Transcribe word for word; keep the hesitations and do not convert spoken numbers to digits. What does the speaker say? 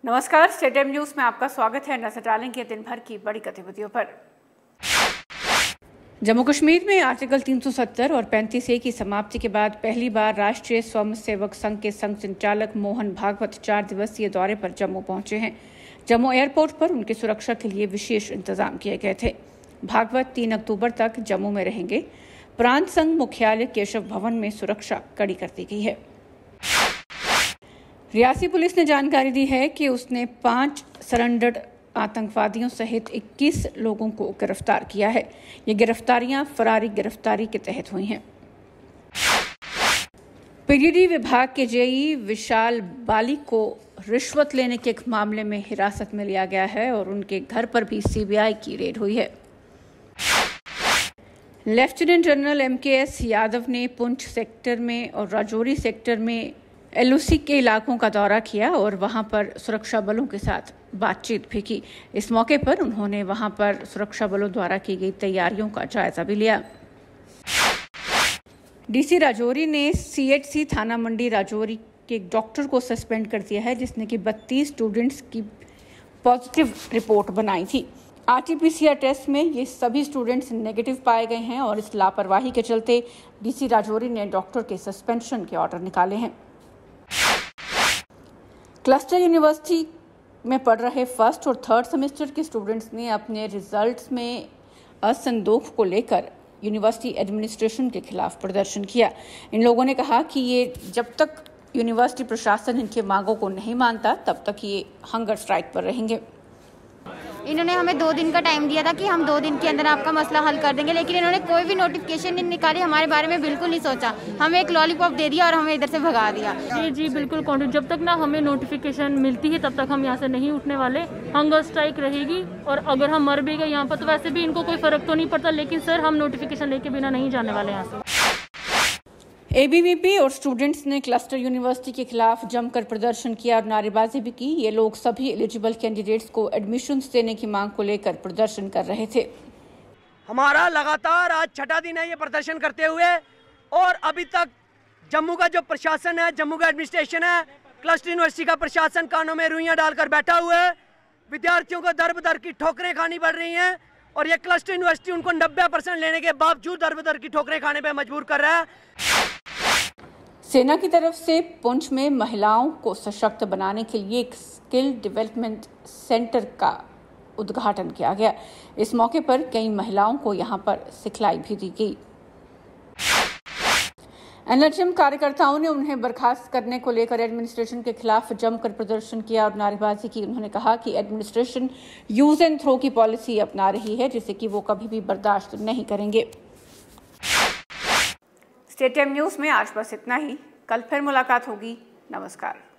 नमस्कार, state time news में आपका स्वागत है। नजर डालेंगे दिन भर की बड़ी गतिविधियों पर। जम्मू कश्मीर में आर्टिकल तीन सौ सत्तर और पैंतीस ए की समाप्ति के बाद पहली बार राष्ट्रीय स्वयंसेवक संघ के संघ संचालक मोहन भागवत चार दिवसीय दौरे पर जम्मू पहुंचे हैं। जम्मू एयरपोर्ट पर उनकी सुरक्षा के लिए विशेष इंतजाम किए गए थे। भागवत तीन अक्टूबर तक जम्मू में रहेंगे। प्रांत संघ मुख्यालय केशव भवन में सुरक्षा कड़ी कर दी गई है। रियासी पुलिस ने जानकारी दी है कि उसने पांच सरेंडर्ड आतंकवादियों सहित इक्कीस लोगों को गिरफ्तार किया है। ये गिरफ्तारियां फरारी गिरफ्तारी के तहत हुई हैं। पीडीडी विभाग के जेई विशाल बाली को रिश्वत लेने के एक मामले में हिरासत में लिया गया है और उनके घर पर भी सीबीआई की रेड हुई है। Lieutenant general M K S Yadav ने पुंछ सेक्टर में और राजौरी सेक्टर में एलओसी के इलाकों का दौरा किया और वहां पर सुरक्षा बलों के साथ बातचीत भी की। इस मौके पर उन्होंने वहां पर सुरक्षा बलों द्वारा की गई तैयारियों का जायजा भी लिया। डीसी राजौरी ने सीएचसी थाना मंडी राजौरी के एक डॉक्टर को सस्पेंड कर दिया है, जिसने कि बत्तीस स्टूडेंट्स की पॉजिटिव रिपोर्ट बनाई थी। आरटीपीसीआर टेस्ट में ये सभी स्टूडेंट्स नेगेटिव पाए गए हैं और इस लापरवाही के चलते डीसी राजौरी ने डॉक्टर के सस्पेंशन के ऑर्डर निकाले हैं। क्लस्टर यूनिवर्सिटी में पढ़ रहे फर्स्ट और थर्ड सेमेस्टर के स्टूडेंट्स ने अपने रिजल्ट्स में असंतोष को लेकर यूनिवर्सिटी एडमिनिस्ट्रेशन के खिलाफ प्रदर्शन किया। इन लोगों ने कहा कि ये जब तक यूनिवर्सिटी प्रशासन इनके मांगों को नहीं मानता तब तक ये हंगर स्ट्राइक पर रहेंगे। इन्होंने हमें दो दिन का टाइम दिया था कि हम दो दिन के अंदर आपका मसला हल कर देंगे, लेकिन इन्होंने कोई भी नोटिफिकेशन नहीं निकाली, हमारे बारे में बिल्कुल नहीं सोचा। हमें एक लॉलीपॉप दे दिया और हमें इधर से भगा दिया। जी जी बिल्कुल कॉन्ट्रैक्ट जब तक ना हमें नोटिफिकेशन मिलती है तब तक हम यहाँ से नहीं उठने वाले। हंगर स्ट्राइक रहेगी और अगर हम मर भी गए यहाँ पर तो वैसे भी इनको कोई फर्क तो नहीं पड़ता, लेकिन सर हम नोटिफिकेशन लेके बिना नहीं जाने वाले यहाँ से। एबीवीपी और स्टूडेंट्स ने क्लस्टर यूनिवर्सिटी के खिलाफ जमकर प्रदर्शन किया और नारेबाजी भी की। ये लोग सभी एलिजिबल कैंडिडेट्स को एडमिशन्स देने की मांग को लेकर प्रदर्शन कर रहे थे। हमारा लगातार आज छठा दिन है ये प्रदर्शन करते हुए, और अभी तक जम्मू का जो प्रशासन है, जम्मू का एडमिनिस्ट्रेशन है, क्लस्टर यूनिवर्सिटी का प्रशासन कानों में रुइयां डालकर बैठा हुआ है। विद्यार्थियों को दर बदर की ठोकरें खानी पड़ रही हैं और ये क्लस्टर यूनिवर्सिटी उनको नब्बे परसेंट लेने के बावजूद दर बदर की ठोकरें खाने पर मजबूर कर रहा है। सेना की तरफ से पुंछ में महिलाओं को सशक्त बनाने के लिए एक स्किल डेवलपमेंट सेंटर का उद्घाटन किया गया। इस मौके पर कई महिलाओं को यहां पर सिखलाई भी दी गई। एनएचएम कार्यकर्ताओं ने उन्हें बर्खास्त करने को लेकर एडमिनिस्ट्रेशन के खिलाफ जमकर प्रदर्शन किया और नारेबाजी की। उन्होंने कहा कि एडमिनिस्ट्रेशन यूज एंड थ्रो की पॉलिसी अपना रही है, जिसे कि वो कभी भी बर्दाश्त नहीं करेंगे। स्टेट टाइम न्यूज में आज बस इतना ही। कल फिर मुलाकात होगी। नमस्कार।